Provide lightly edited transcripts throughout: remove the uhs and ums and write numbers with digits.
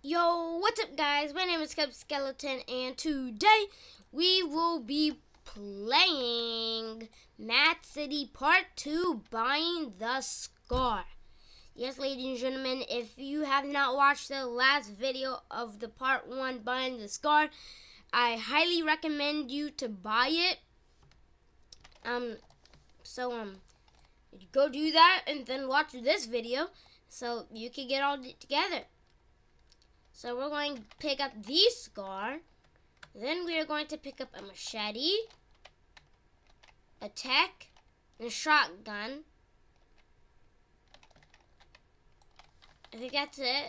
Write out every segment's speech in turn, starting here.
Yo, what's up guys? My name is Skeleton and today we will be playing Mad City Part 2 Buying the Scar. Yes, ladies and gentlemen, if you have not watched the last video of the Part 1 Buying the Scar, I highly recommend you to buy it. Go do that and then watch this video so you can get all together. So we're going to pick up the scar. Then we are going to pick up a machete, a tech, and a shotgun. I think that's it.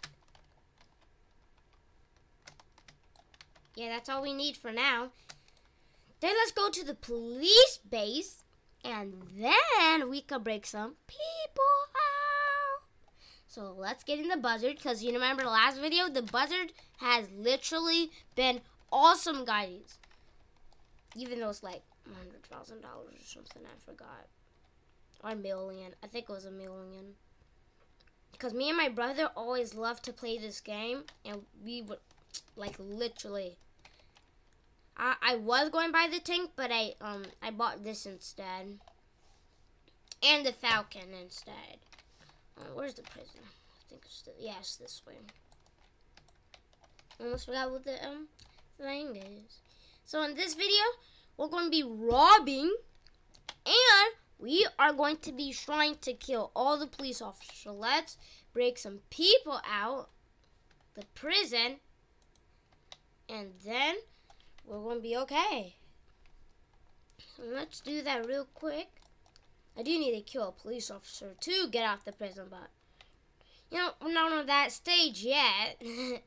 Yeah, that's all we need for now. Then let's go to the police base, and then we can break some people out. So let's get in the buzzard, because you remember the last video, the buzzard has literally been awesome, guys. Even though it's like $100,000 or something, I forgot. Or a million. I think it was a million. Because me and my brother always loved to play this game, and we would, like, literally. I was going to buy the tank, but I bought this instead. And the falcon instead. Where's the prison? I think it's this way. Almost forgot what the thing is. So in this video, we're going to be robbing, and we are going to be trying to kill all the police officers. So let's break some people out, the prison, and then we're going to be okay. So let's do that real quick. I do need to kill a police officer to get out the prison, but you know, we're not on that stage yet.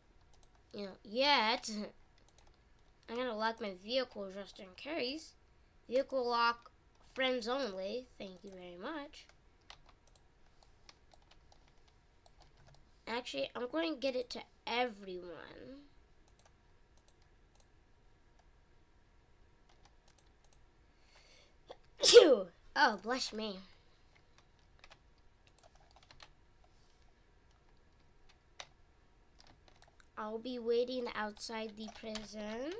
yet. I'm gonna lock my vehicle just in case. Vehicle lock, friends only. Thank you very much. Actually, I'm going to get it to everyone. Oh, bless me. I'll be waiting outside the prison.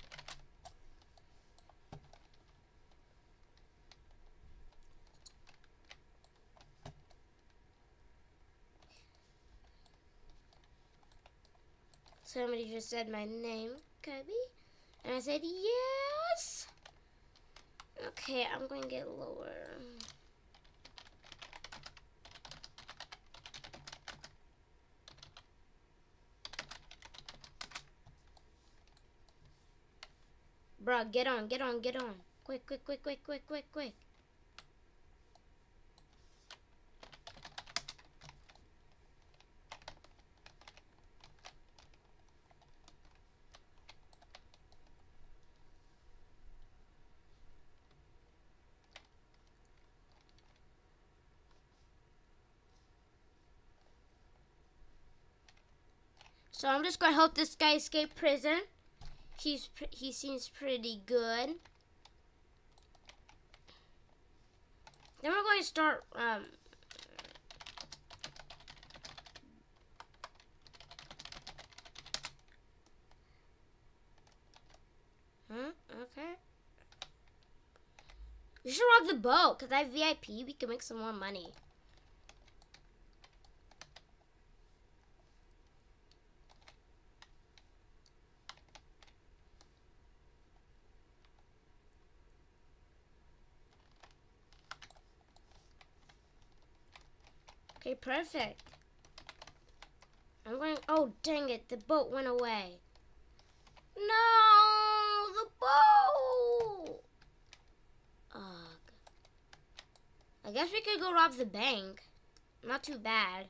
Somebody just said my name, Cubby, and I said yes. Okay, I'm going to get lower. Bruh, get on. Quick. So I'm just gonna help this guy escape prison. He seems pretty good. Then we're going to start okay. We should rob the boat, because I have VIP. We can make some more money. Okay, perfect. I'm going, oh dang it, the boat went away. No, the boat. Ugh. I guess we could go rob the bank. Not too bad.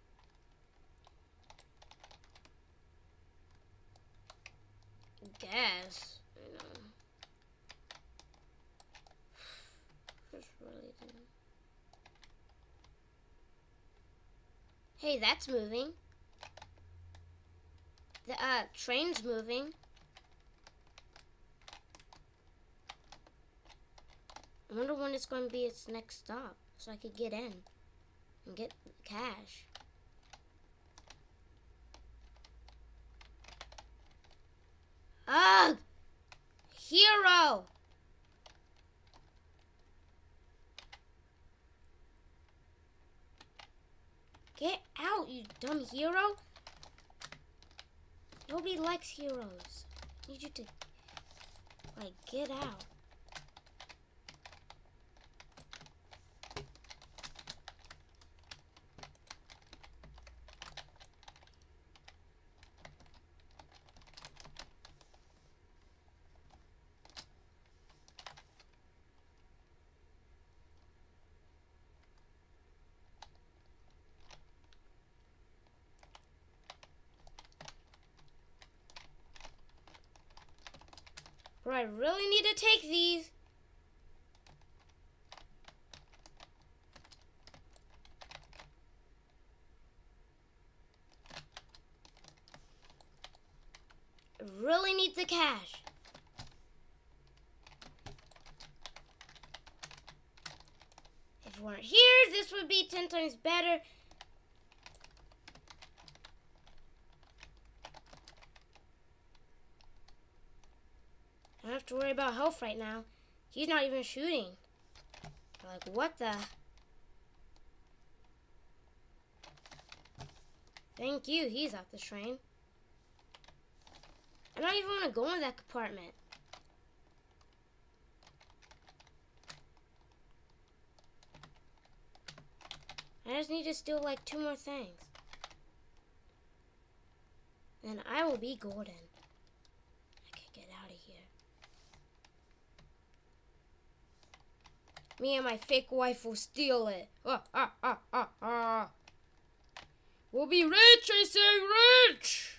Guess, you know. Just really didn't. Hey, that's moving. The train's moving. I wonder when it's going to be its next stop, so I could get in and get the cash. dumb hero. Nobody likes heroes. I need you to, like, get out. Bro, I really need to take these. I really need the cash. If we weren't here, this would be 10 times better. I don't have to worry about health right now. He's not even shooting. Like, what the? Thank you, he's off the train. I don't even want to go in that compartment. I just need to steal like 2 more things. Then I will be golden. I can get out of here. Me and my fake wife will steal it. We'll be rich, I say rich!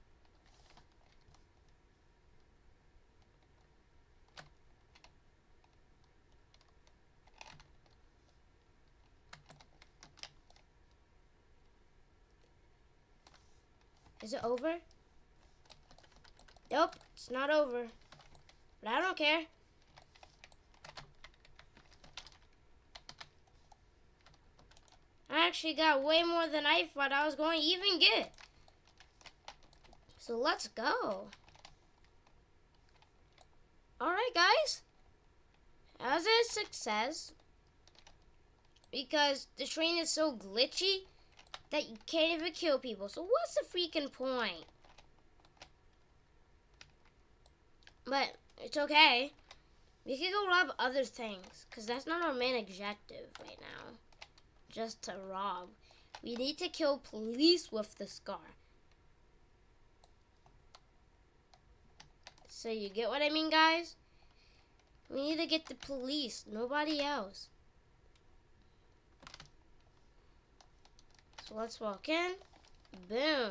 Is it over? Nope, it's not over. But I don't care. I actually got way more than I thought I was going to even get. So let's go. Alright guys. That was a success. Because the train is so glitchy that you can't even kill people. So what's the freaking point? But it's okay. We can go rob other things. Because that's not our main objective right now. Just to rob. We need to kill police with the scar. So you get what I mean, guys? We need to get the police. Nobody else. So let's walk in. Boom.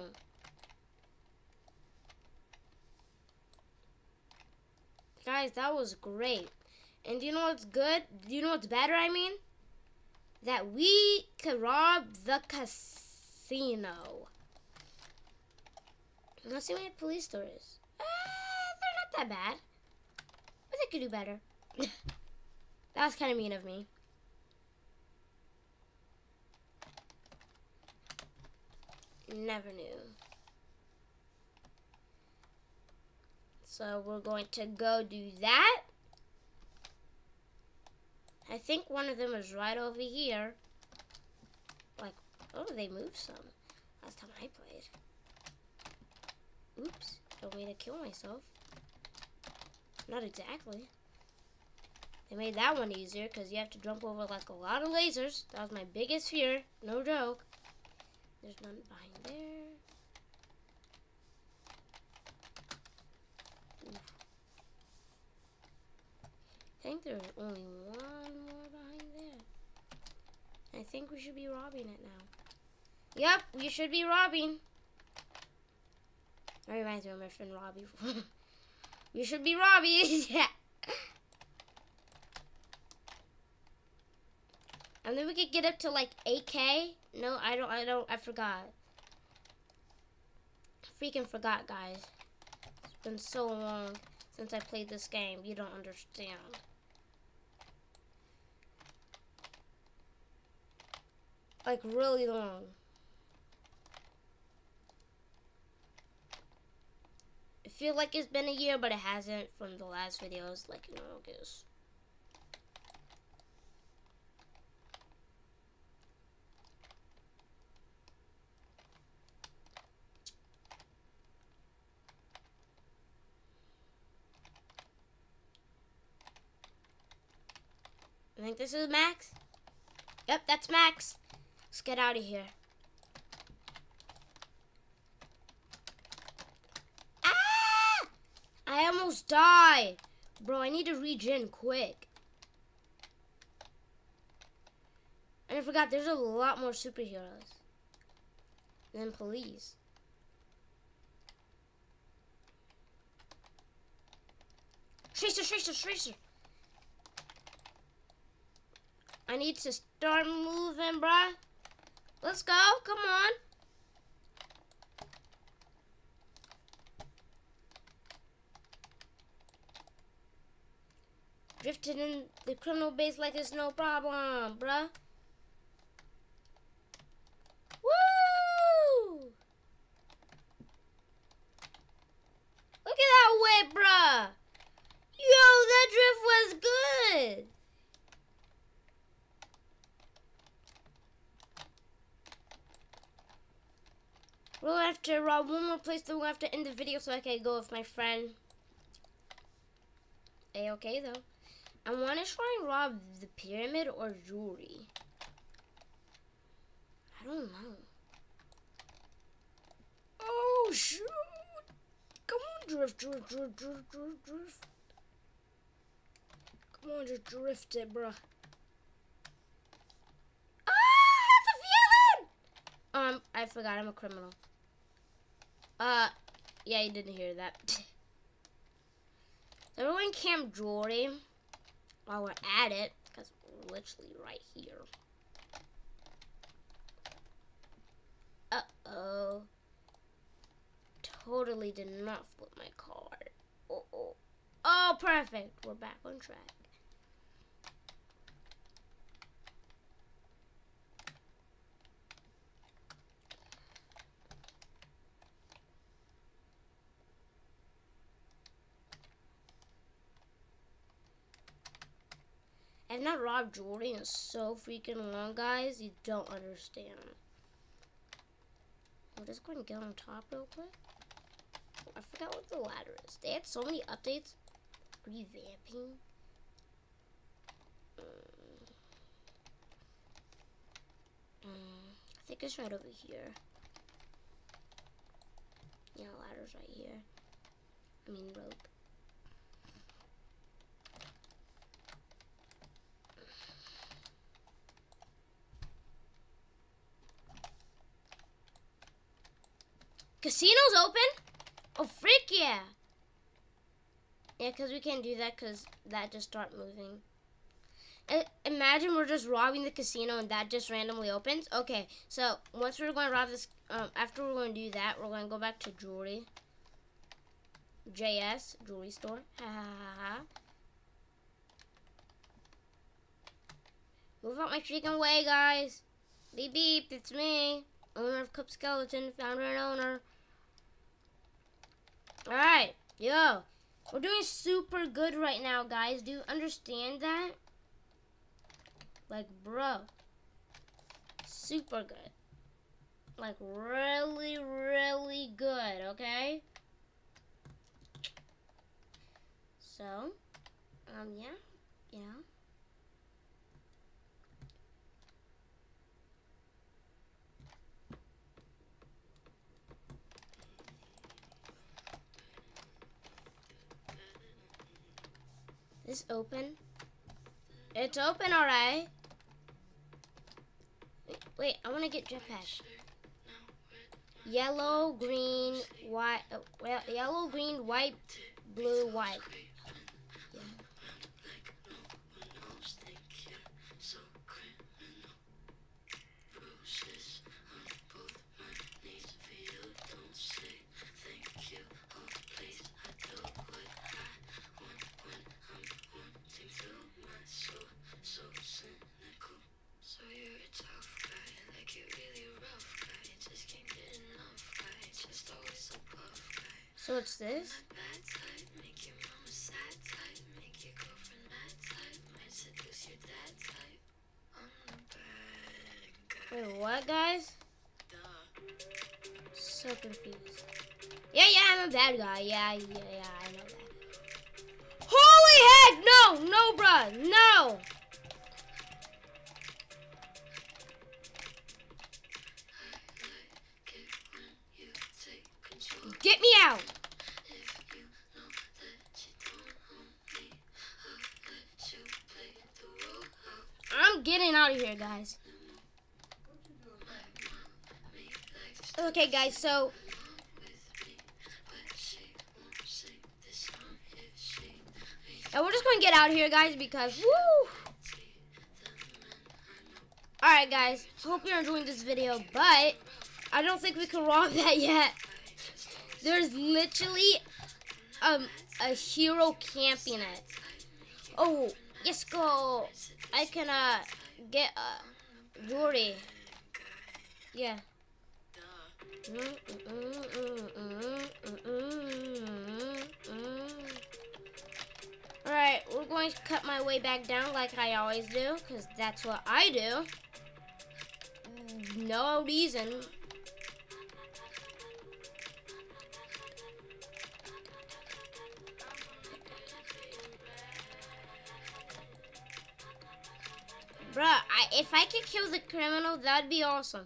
Guys, that was great. And do you know what's good? Do you know what's better, I mean? That we could rob the casino. Let's see what police store is. They're not that bad. But they could do better. That was kind of mean of me. Never knew. So we're going to go do that. I think one of them is right over here. Like, oh, they moved some. Last time I played. Oops, don't mean to kill myself. Not exactly. They made that one easier because you have to jump over like a lot of lasers. That was my biggest fear. No joke. There's none behind there. Oof. I think there's only one more behind there. I think we should be robbing it now. Yep, we should be robbing. That reminds me of my friend Robbie. We should be robbing. Yeah. And then we could get up to like 8K. No, I forgot. Freaking forgot, guys. It's been so long since I played this game. You don't understand. Like, really long. I feel like it's been a year, but it hasn't from the last videos, like in August. think this is Max. Yep, that's Max. Let's get out of here. Ah! I almost died. Bro, I need to regen quick. And I forgot, there's a lot more superheroes than police. Tracer, tracer, tracer. I need to start moving, bruh. Let's go. Come on. Drifting in the criminal base like it's no problem, bruh. Woo! Look at that whip, bruh. Yo, that drift was good. We'll have to rob one more place, then we'll have to end the video so I can go with my friend. A-okay, though. I want to try and rob the pyramid or jewelry. I don't know. Oh, shoot. Come on, drift, drift, drift, drift, drift, drift. Come on, just drift it, bruh. Ah, that's a feeling! I forgot I'm a criminal. Yeah, you didn't hear that. Everyone camp jewelry while we're at it, because we're literally right here. Uh-oh. Totally did not flip my card. Uh-oh. Oh, perfect. We're back on track. I've not robbed jewelry in so freaking long, guys. You don't understand. I'm just going to get on top real quick. I forgot what the ladder is. They had so many updates. Revamping. I think it's right over here. Yeah, ladder's right here. I mean, rope. Casino's open? Oh, frick yeah. Yeah, because we can't do that because that just start moving. Imagine we're just robbing the casino and that just randomly opens. Okay, so once we're going to rob this, after we're going to do that, we're going to go back to jewelry. JS, jewelry store. Ha ha ha ha. Move out my freaking way, guys. Beep beep, it's me. Owner of Cup Skeleton, founder and owner. Alright, yo. We're doing super good right now, guys. Do you understand that? Like, bro. Super good. Like, really, really good, okay? So, yeah, you know. This open? It's open, alright. Wait, I want to get jetpack. Yellow, green, white. Yellow, green, white, blue, white. Yeah. So it's this? Wait, what, guys? So confused. Yeah, I'm a bad guy. Yeah, I know that. Holy heck! No, bruh, no! out of here, guys. Okay, guys, so and we're just gonna get out of here, guys, because woo! Alright, guys, hope you're enjoying this video, but I don't think we can rob that yet. There's literally a hero camping it. Oh, let's go. I can get Yuri. Yeah. Alright, we're going to cut my way back down like I always do, because that's what I do. No reason. Bruh, if I could kill the criminal, that'd be awesome.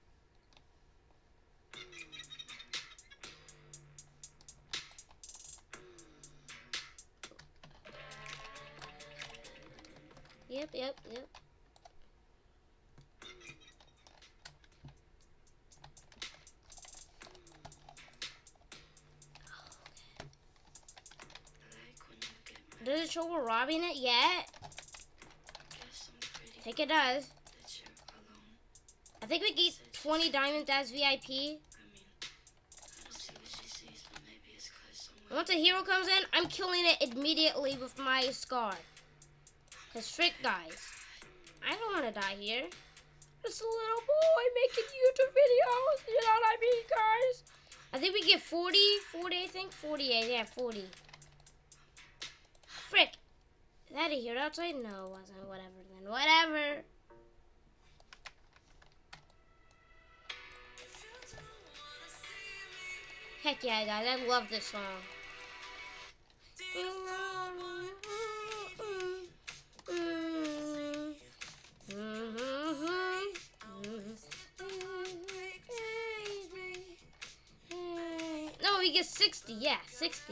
Yep. Does it show we're robbing it yet? I think it does. I think we get 20 diamonds as VIP. Once a hero comes in, I'm killing it immediately with my scar. Cause frick, guys, I don't want to die here. Just a little boy making YouTube videos. You know what I mean, guys? I think we get 40, I think 48. Yeah, 40. Frick. Is that a hero outside? No, it wasn't. Whatever then. Whatever. Heck yeah, guys. I love this song. No, we get 60. Yeah, 60.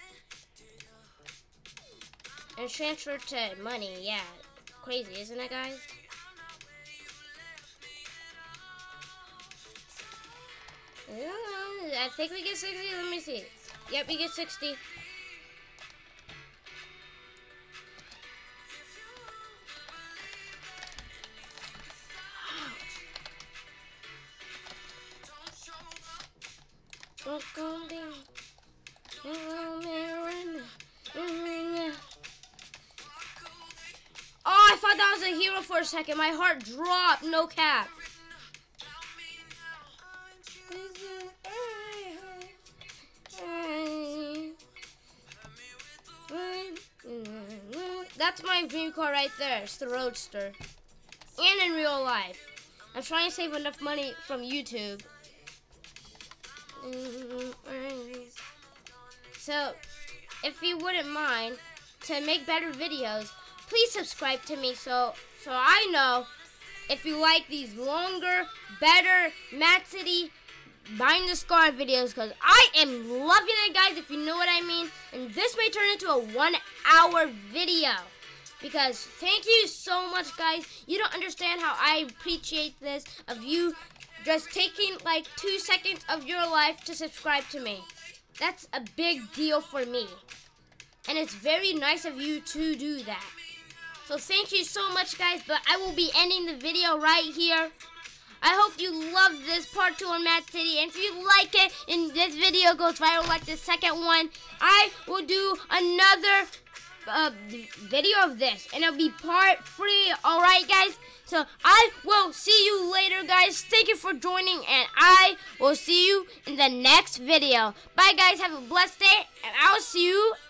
And transfer to money. Yeah. Crazy, isn't it, guys? I think we get 60. Let me see. Yep, we get 60. Oh, I thought that was a hero for a second. My heart dropped. No cap. That's my dream car right there. It's the Roadster. And in real life. I'm trying to save enough money from YouTube. So, if you wouldn't mind, to make better videos, please subscribe to me so I know if you like these longer, better, Mad City, Behind the Scar videos, because I am loving it, guys, if you know what I mean. And this may turn into a 1-hour video. Because thank you so much, guys. You don't understand how I appreciate this, of you just taking like 2 seconds of your life to subscribe to me. That's a big deal for me. And it's very nice of you to do that. So thank you so much, guys. But I will be ending the video right here. I hope you love this part 2 on Mad City. And if you like it and this video goes viral like the second one, I will do another video of this. And it'll be part 3. Alright, guys? So I will see you later, guys. Thank you for joining. And I will see you in the next video. Bye, guys. Have a blessed day. And I'll see you